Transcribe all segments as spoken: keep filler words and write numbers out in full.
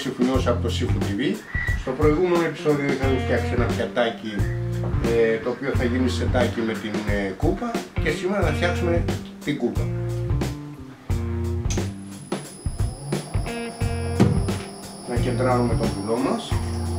Συμφωνιός από το Sifu τι βι. Στο προηγούμενο επεισόδιο είχαμε φτιάξει ένα πιατάκι ε, το οποίο θα γίνει σετάκι με την ε, κούπα, και σήμερα θα φτιάξουμε την κούπα. Να κεντράρουμε το πουλό μας.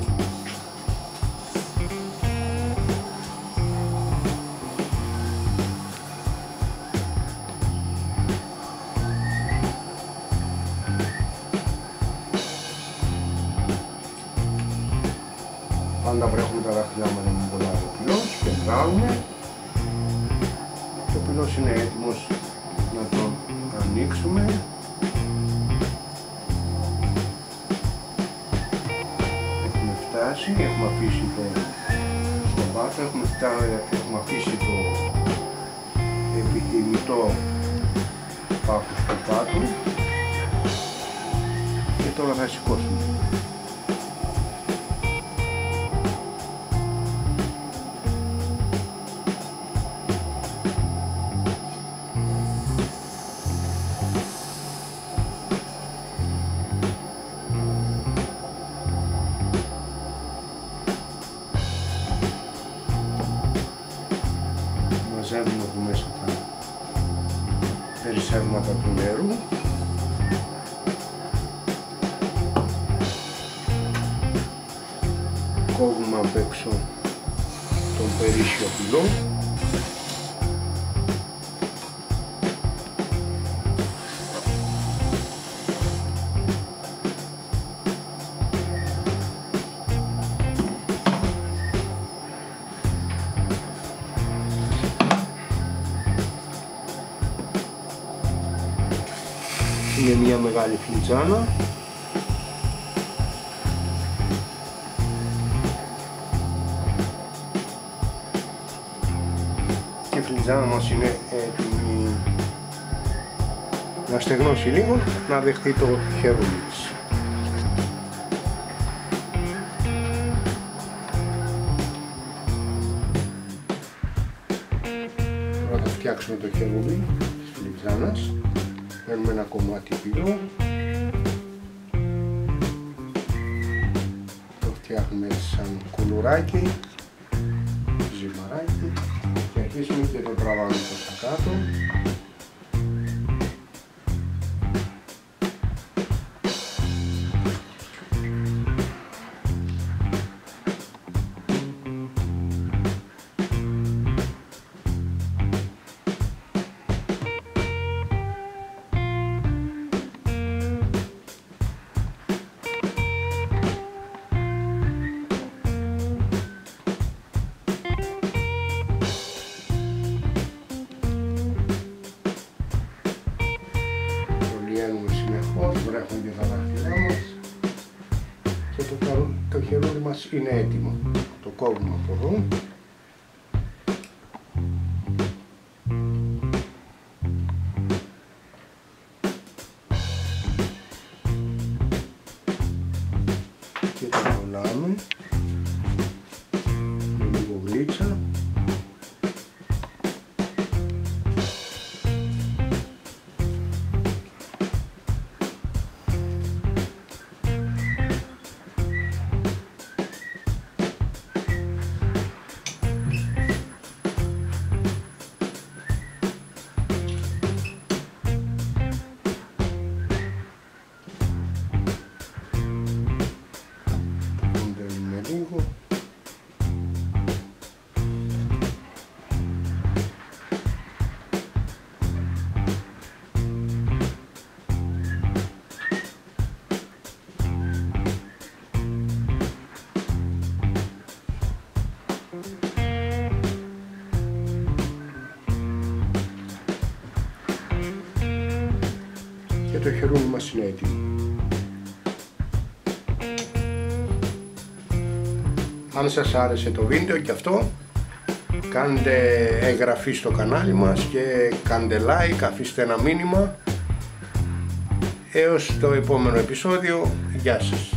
Πάντα βρέχουμε τα δάχτυλά μας να μην κολλάει ο πυλός, κεντράρουμε. Και ο πυλός είναι έτοιμος να τον ανοίξουμε. Έχουμε φτάσει, έχουμε αφήσει το στο βάθο, έχουμε, έχουμε αφήσει το επιθυμητό πάχος του κάτω και τώρα θα σηκώσουμε. Μαζεύουμε από μέσα τα περισσεύματα του νερού. Κόβουμε απ' έξω τον περίσσιο πυλό. Είναι μια μεγάλη φλιτζάνα. Και η φλιτζάνα μας είναι έτοιμη να στεγνώσει λίγο, να δεχτεί το χερούλι της. Τώρα θα φτιάξουμε το χερούλι της φλιτζάνας. Παίρνουμε ένα κομμάτι πυλό, το φτιάχνουμε σαν κουλουράκι, ζυμαράκι, και αρχίσουμε και το τραβάμε προς τα κάτω. Συνεχώς βρέχουν και τα δάχτυλά μας και το, το χερούλι μας είναι έτοιμο. Το κόβουμε από εδώ. Και το κολλάμε με λίγο γλίτσα. Και το χερούλι μας είναι έτοιμο. Αν σας άρεσε το βίντεο και αυτό, κάντε εγγραφή στο κανάλι μας και κάντε like, αφήστε ένα μήνυμα. Έως το επόμενο επεισόδιο, γεια σας.